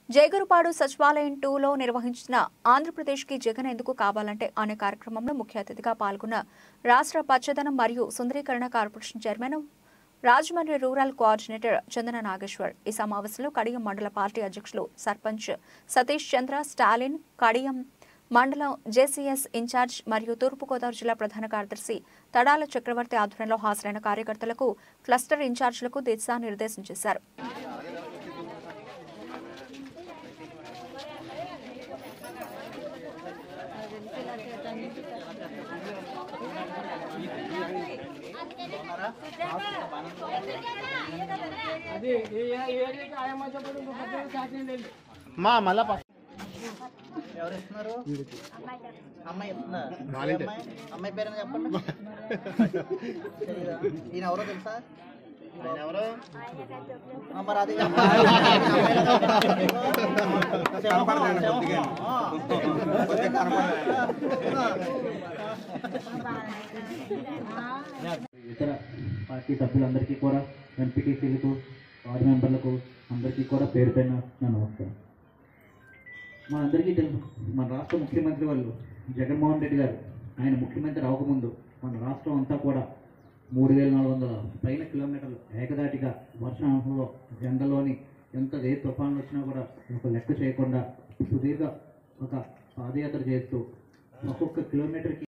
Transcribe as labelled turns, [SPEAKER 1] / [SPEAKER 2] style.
[SPEAKER 1] జైగురుపాడు సచివాలయం 2లో నిర్వహించిన ఆంధ్రప్రదేశ్కి జగన్ ఎందుకు కావాలంటే అనే కార్యక్రమంలో ముఖ్య అతిథిగా పాల్గొన్న రాష్ట్ర పచ్చదనం మరియు సుందరీకరణ corporation chairman Rajahmundry rural coordinator Chandana Nageshwar ఈ సమావేశంలో కడియం మండల పార్టీ అధ్యక్షులు సర్పంచ్ సతీష్ చంద్ర స్టాలిన్ కడియం మండలం జేసీఎస్ ఇన్ఛార్జ్ మరియు తూర్పుగోదావరి జిల్లా ప్రధాన కార్యదర్శి తడాల చక్రవర్తి ఆధ్వర్యంలో హాజరైన కార్యకర్తలకు క్లస్టర్ ఇన్ఛార్జీలకు దిశానిర్దేశం చేశారు.
[SPEAKER 2] ఎవరు ఇస్తున్నారు? అమ్మాయి ఇస్తున్నారు. అమ్మాయి పేరు చెప్పండి. ఈయన ఎవరో తెలుసా? ఎవరు మరి అది
[SPEAKER 3] ఇతర పార్టీ సభ్యులందరికీ కూడా ఎంపీటీసీలకు వార్డు మెంబర్లకు అందరికీ కూడా పేరు పైన నా నమస్కారం. మనందరికీ తెలుసు, మన రాష్ట్ర ముఖ్యమంత్రి వాళ్ళు జగన్మోహన్ రెడ్డి గారు ఆయన ముఖ్యమంత్రి అవ్వకముందు మన రాష్ట్రం అంతా కూడా 3400 పైన కిలోమీటర్లు ఏకదాటిగా వర్షాంశంలో ఎండలోని ఎంత ఏ తుఫాన్లు వచ్చినా కూడా ఒక లెక్క చేయకుండా సుదీర్ఘ ఒక పాదయాత్ర చేస్తూ ఒక్కొక్క కిలోమీటర్కి